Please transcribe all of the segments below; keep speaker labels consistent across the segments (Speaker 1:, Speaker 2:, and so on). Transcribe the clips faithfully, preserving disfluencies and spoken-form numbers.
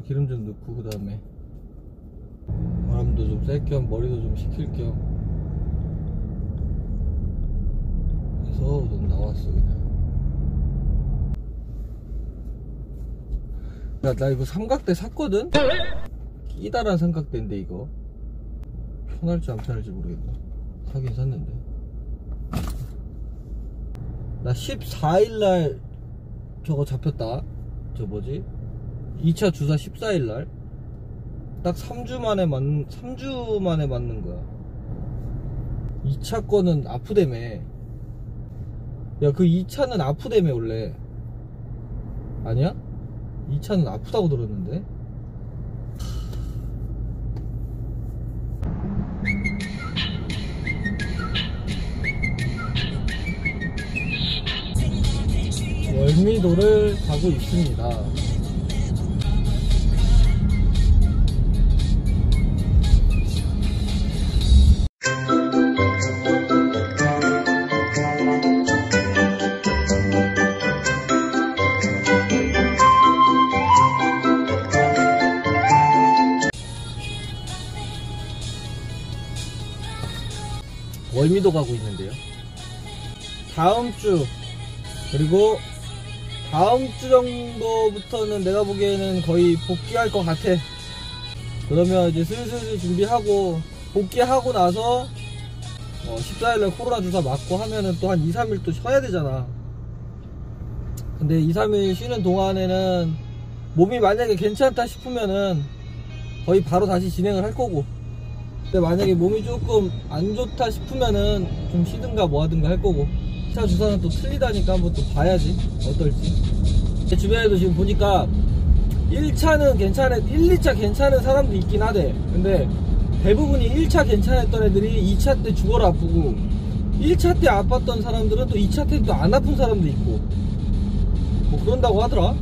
Speaker 1: 기름 좀 넣고 그 다음에 바람도 좀 쐴 겸 머리도 좀 식힐 겸 해서 우선 나왔어. 그냥 야, 나 이거 삼각대 샀거든? 끼다란 삼각대인데 이거 편할지 안 편할지 모르겠다. 사긴 샀는데 나 십사일날 저거 잡혔다. 저 뭐지? 이 차 주사 십사일날 딱 삼 주 만에 맞, 삼 주 만에 맞는 거야. 이 차 거는 아프다며. 야, 그 이 차는 아프다며 원래. 아니야? 이 차는 아프다고 들었는데. 월미도를 가고 있습니다. 월미도 가고 있는데요. 다음 주 그리고 다음 주 정도부터는 내가 보기에는 거의 복귀할 것 같아. 그러면 이제 슬슬 준비하고 복귀하고 나서 어 십사일날 코로나 주사 맞고 하면은 또 한 이, 삼일 또 쉬어야 되잖아. 근데 이, 삼일 쉬는 동안에는 몸이 만약에 괜찮다 싶으면은 거의 바로 다시 진행을 할 거고, 근데 만약에 몸이 조금 안 좋다 싶으면은 좀 쉬든가 뭐 하든가 할 거고, 이 차 주사는 또 틀리다니까 한번 또 봐야지 어떨지. 제 주변에도 지금 보니까 일 차는 괜찮은, 일, 이 차 괜찮은 사람도 있긴 하대. 근데 대부분이 일 차 괜찮았던 애들이 이 차 때 죽어라 아프고, 일 차 때 아팠던 사람들은 또 이 차 때 또 안 아픈 사람도 있고 뭐 그런다고 하더라.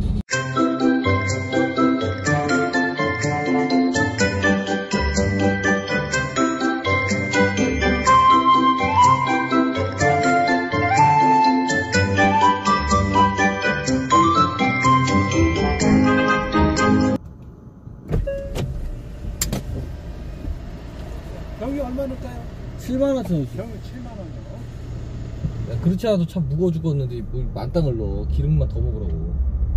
Speaker 2: 병이 얼마 넣을까요?
Speaker 1: 칠만 원짜리.
Speaker 2: 병이 칠만 원이요.
Speaker 1: 야, 그렇지 않아도 참 무거워 죽었는데 뭐 만땅을 넣어. 기름만 더 먹으라고.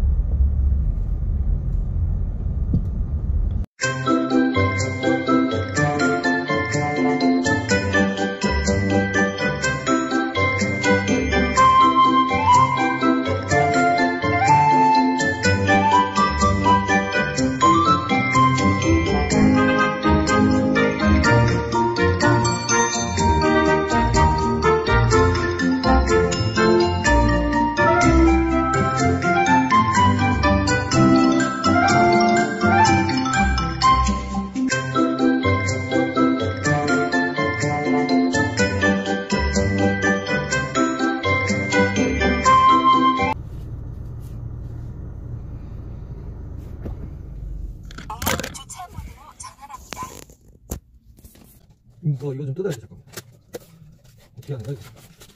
Speaker 1: 이거 이거 좀 뜯어야지. 잠깐만. 어떻게 하는 거야?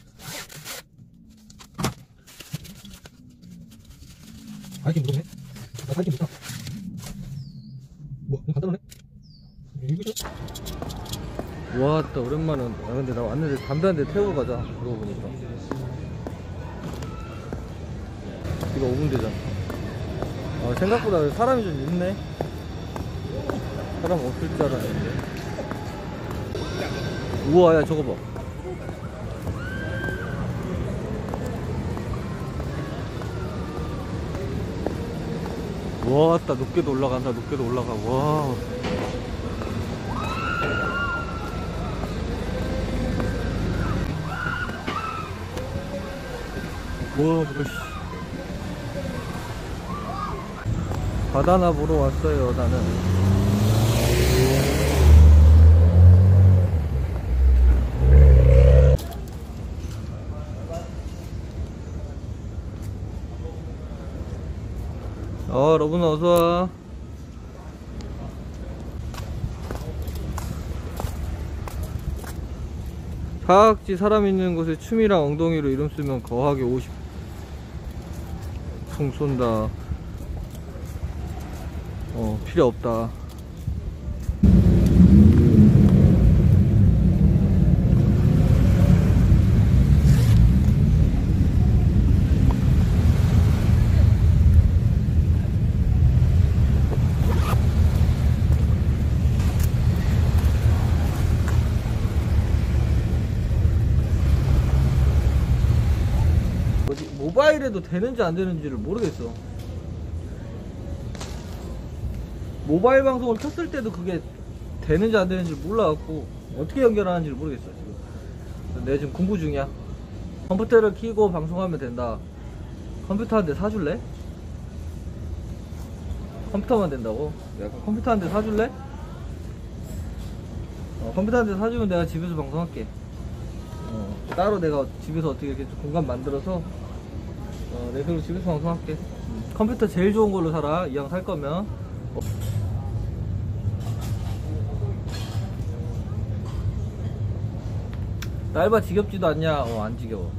Speaker 1: 밝긴 무섭네. 나 밝긴 좋다. 뭐, 이거 간단하네. 이거 죠 와따 오랜만에 온다. 아, 근데 나 왔는데 담배 한 대 태우고 가자. 그러고 보니까 이거 오 분 되잖아. 아, 생각보다 사람이 좀 있네. 사람 없을 줄 알았는데. 우와, 야 저거 봐. 와, 왔다. 높게도 올라간다. 높게도 올라가. 와. 와, 뭐씨. 바다나 보러 왔어요, 나는. 어, 러분 어서와. 사각지 사람 있는 곳에 춤이랑 엉덩이로 이름 쓰면 거하게 오십 풍 쏜다. 어, 필요 없다. 모바일에도 되는지 안 되는지를 모르겠어. 모바일 방송을 켰을 때도 그게 되는지 안 되는지 몰라갖고 어떻게 연결하는지를 모르겠어 지금. 내가 지금 공부 중이야. 컴퓨터를 켜고 방송하면 된다. 컴퓨터 한 대 사줄래? 컴퓨터만 된다고? 내가 컴퓨터 한 대 사줄래? 어, 컴퓨터 한 대 사주면 내가 집에서 방송할게. 어, 따로 내가 집에서 어떻게 이렇게 공간 만들어서 어, 내 그리고 집에서 방송할게. 음. 컴퓨터 제일 좋은 걸로 사라. 이왕 살 거면. 어. 날봐 지겹지도 않냐? 어, 안 지겨워.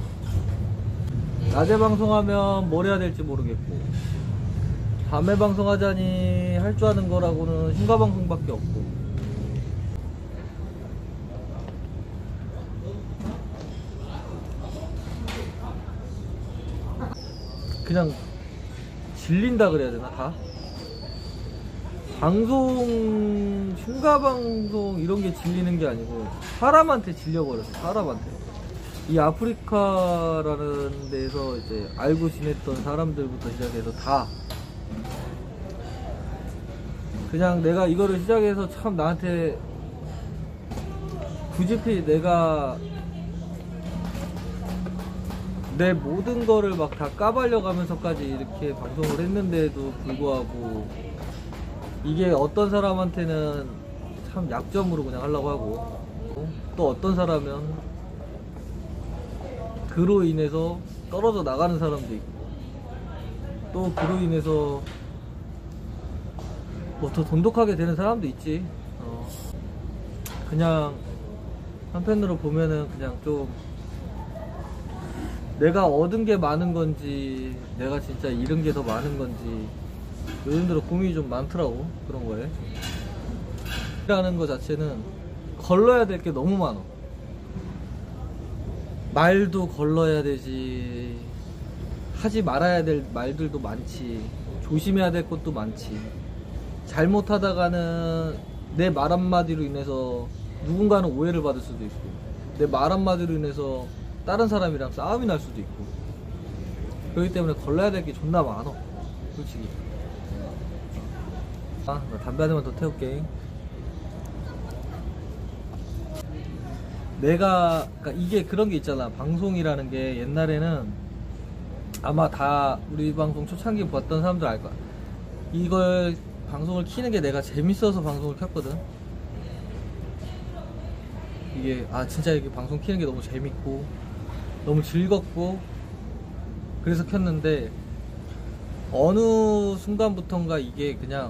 Speaker 1: 낮에 방송하면 뭘 해야 될지 모르겠고, 밤에 방송하자니 할 줄 아는 거라고는 흉가 방송밖에 없고. 그냥 질린다 그래야 되나? 다? 방송, 흉가방송 이런 게 질리는 게 아니고 사람한테 질려버렸어. 사람한테. 이 아프리카라는 데서 이제 알고 지냈던 사람들부터 시작해서 다 그냥 내가 이거를 시작해서 참 나한테 굳이 내가 내 모든 거를 막 다 까발려 가면서까지 이렇게 방송을 했는데도 불구하고 이게 어떤 사람한테는 참 약점으로 그냥 하려고 하고, 또 어떤 사람은 그로 인해서 떨어져 나가는 사람도 있고, 또 그로 인해서 뭐 더 돈독하게 되는 사람도 있지. 어 그냥 한편으로 보면은 그냥 좀 내가 얻은 게 많은 건지 내가 진짜 잃은 게 더 많은 건지 요즘 들어 고민이 좀 많더라고. 그런 거에 라는 거 자체는 걸러야 될 게 너무 많아. 말도 걸러야 되지, 하지 말아야 될 말들도 많지, 조심해야 될 것도 많지. 잘못하다가는 내 말 한마디로 인해서 누군가는 오해를 받을 수도 있고, 내 말 한마디로 인해서 다른 사람이랑 싸움이 날 수도 있고, 그렇기 때문에 걸러야 될 게 존나 많아 솔직히. 아, 나 담배 한 대만 더 태울게. 내가 그러니까 이게 그런 게 있잖아. 방송이라는 게 옛날에는 아마 다 우리 방송 초창기 봤던 사람들 알 거야. 이걸 방송을 키는 게 내가 재밌어서 방송을 켰거든. 이게 아 진짜 이게 방송 키는 게 너무 재밌고 너무 즐겁고 그래서 켰는데, 어느 순간부턴가 이게 그냥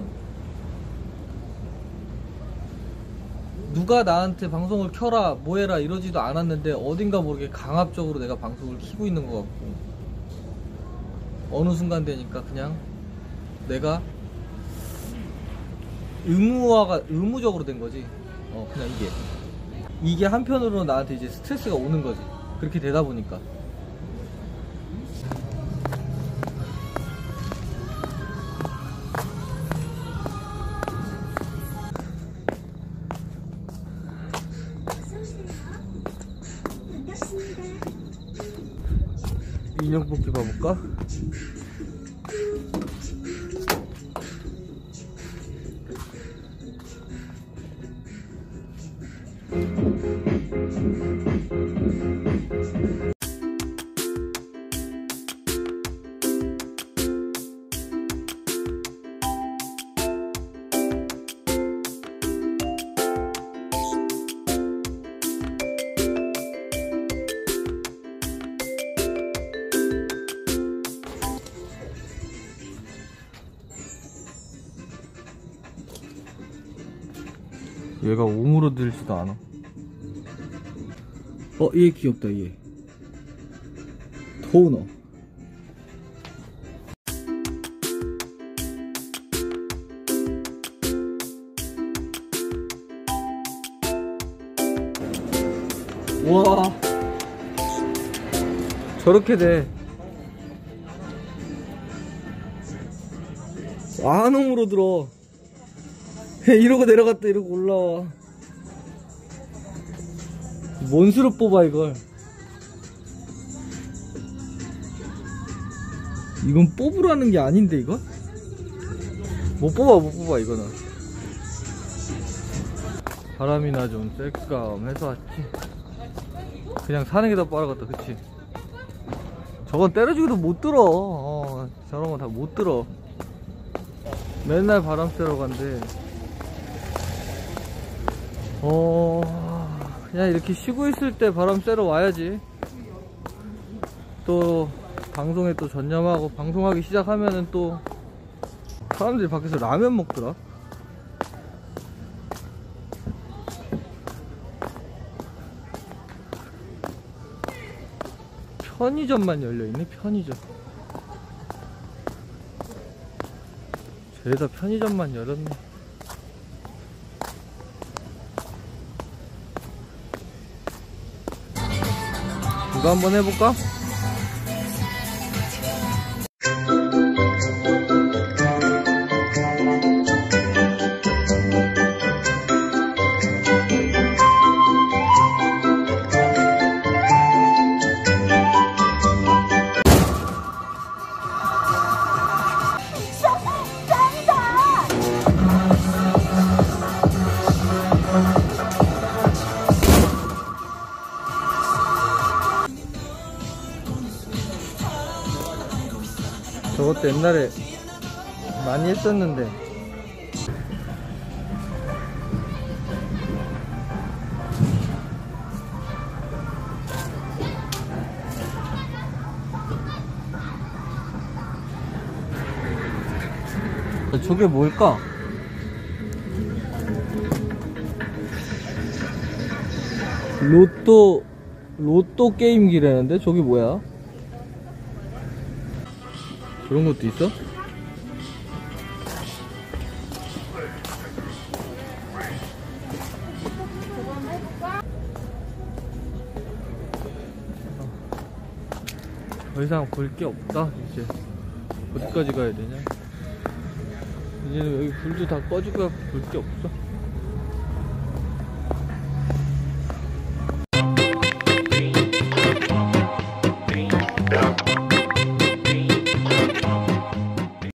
Speaker 1: 누가 나한테 방송을 켜라 뭐해라 이러지도 않았는데 어딘가 모르게 강압적으로 내가 방송을 키고 있는 것 같고, 어느 순간 되니까 그냥 내가 의무화가 의무적으로 된 거지. 어 그냥 이게 이게 한편으로 나한테 이제 스트레스가 오는 거지. 그렇게 되다 보니까. 인형 뽑기 봐볼까? 얘가 오므러들지도 않아. 어, 얘 귀엽다, 얘. 토너. 와, 저렇게 돼. 안홈으로 들어. 이러고 내려갔다 이러고 올라와. 뭔 수로 뽑아 이걸. 이건 뽑으라는 게 아닌데 이거? 못 뽑아 못 뽑아 이거는. 바람이나 좀 쐴감 해서 왔지. 그냥 사는 게 더 빠르겠다 그치? 저건 때려주기도 못 들어. 어, 저런 거 다 못 들어. 맨날 바람 쐬러 간대. 어, 그냥 이렇게 쉬고 있을 때 바람 쐬러 와야지. 또 방송에 또 전념하고 방송하기 시작하면은 또 사람들이 밖에서 라면 먹더라. 편의점만 열려있네. 편의점. 죄다 편의점만 열었네. 이거 한번 해볼까? 저것도 옛날에 많이 했었는데 저게 뭘까? 로또 로또 게임기라는데 저게 뭐야? 그런 것도 있어? 더 이상 볼 게 없다. 이제 어디까지 가야 되냐? 이제는 여기 불도 다 꺼지고 볼 게 없어.